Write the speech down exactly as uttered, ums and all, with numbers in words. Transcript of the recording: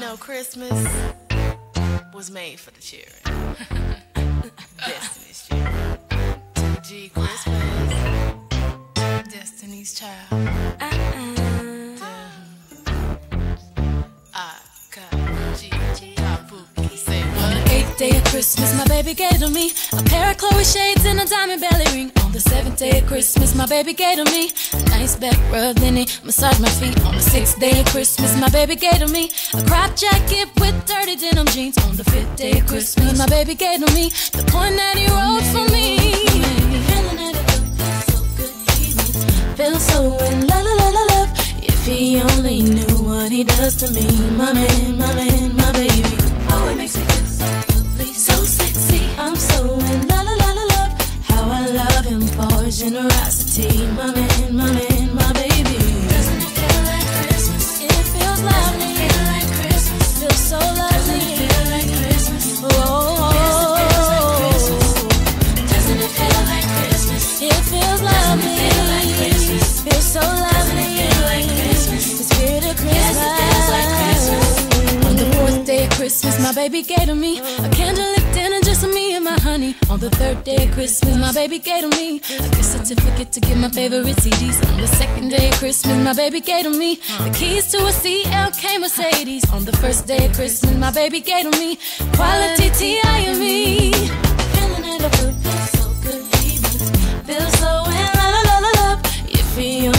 know, Christmas was made for the children. Destiny's children. G Christmas. Destiny's child. Uh-uh. Day of Christmas, my baby gave to me a pair of Chloe shades and a diamond belly ring. On the seventh day of Christmas, my baby gave to me a nice back rub, then he massaged my feet. On the sixth day of Christmas, my baby gave to me a crop jacket with dirty denim jeans. On the fifth day of Christmas, my baby gave to me the point that he wrote for me. Feeling that it feels so good, he feels so in la la la la love. If he only knew what he does to me, my man, my man, my baby. Oh, it makes me feel so so sexy, I'm so in la la la la love. How I love him for his generosity, my man, my man, my baby. Doesn't it feel like Christmas? It feels lovely. Doesn't it feel like Christmas? Feels so lovely. Doesn't it feel like Christmas? Oh, doesn't it feel like Christmas? It feels lovely. Doesn't it feel like Christmas? Feels so lovely. Doesn't it feel like Christmas? The spirit of Christmas. Yes, it feels like Christmas. On the fourth day of Christmas, my baby gave to me a candlelit dinner just for me and my honey. On the third day of Christmas, my baby gave to me a gift certificate to get my favorite C Ds. On the second day of Christmas, my baby gave to me the keys to a C L K Mercedes. On the first day of Christmas, my baby gave to me quality T I and me. Feeling it, it feels so good, he feels so in la la la la love. If he